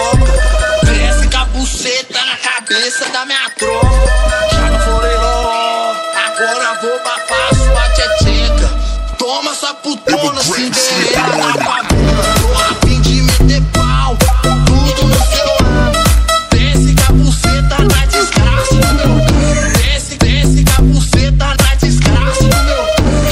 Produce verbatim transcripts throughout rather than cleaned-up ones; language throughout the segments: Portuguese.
piroca. Desce com a buceta na cabeça da minha tropa. Já não forei ló, agora vou bafar sua tcheteca. Toma sua putona, Cinderela na favela. Tô a fim de meter pau, tudo no seu lado. Desce com a buceta na desgraça do meu. Desce, desce com a buceta na desgraça do meu.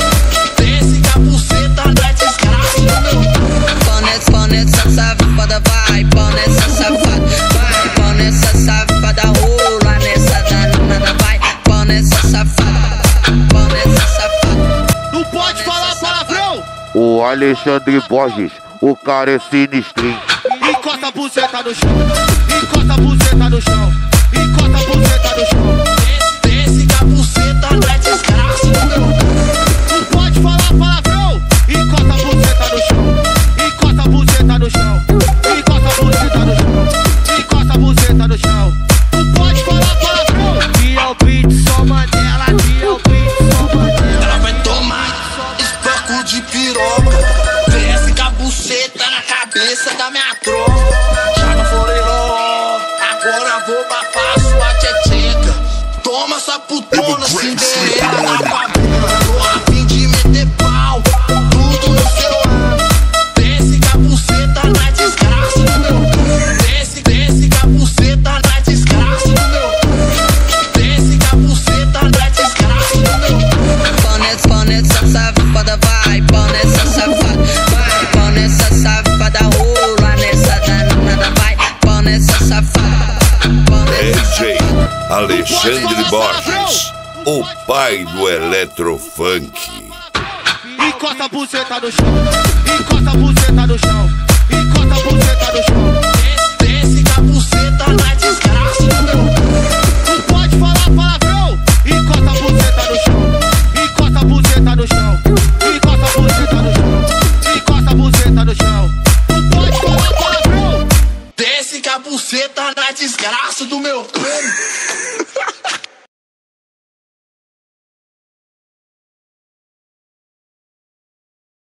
Desce com a buceta na desgraça do meu. Pão nessa, pão nessa safada, vai, pão nessa safada, vai, pão nessa safada, rola nessa danada, vai, pão nessa safada, pão nessa safada. Não pode falar palavrão! O Alexandre Borges, o cara é sinistrinho. Encosta a buceta no chão, encosta a buceta no chão, encosta a buceta no chão. Desce com a buceta na desgraça do meu. Não pode falar palavrão! Encosta a buceta no chão, encosta a buceta no chão, encosta a buceta no chão, encosta a buceta no chão. Não pode falar palavrão! Que é o beat, só Mandela, que é o beat, só Mandela. Ela vai tomar espanco de piroca. Desce com a buceta na cabeça da minha tropa. Já não forei ló, agora vou bafar sua tcheteca. Toma sua putona, Cinderela na favela. Tô a fim de meter pau, tudo no seu lado. Desce com a buceta na desgraça do meu. Desce, desce com a buceta na desgraça do meu. Desce com a buceta na desgraça do meu. Pão nessa, pão nessa safada, vai, pão nessa safada, vai, pão nessa safada, rola nessa danada, vai, pão nessa safada, pão nessa D J Alexandre Borges, o pai do eletrofunk. Encosta a buceta no chão, encosta a buceta no chão, encosta a buceta no chão. Desce com a buceta na desgraça do meu. Não pode falar palavrão! Encosta a buceta no chão, encosta a buceta no chão, encosta a buceta no chão, encosta a buceta no chão. Não pode falar palavrão! Desce com a buceta na desgraça do meu.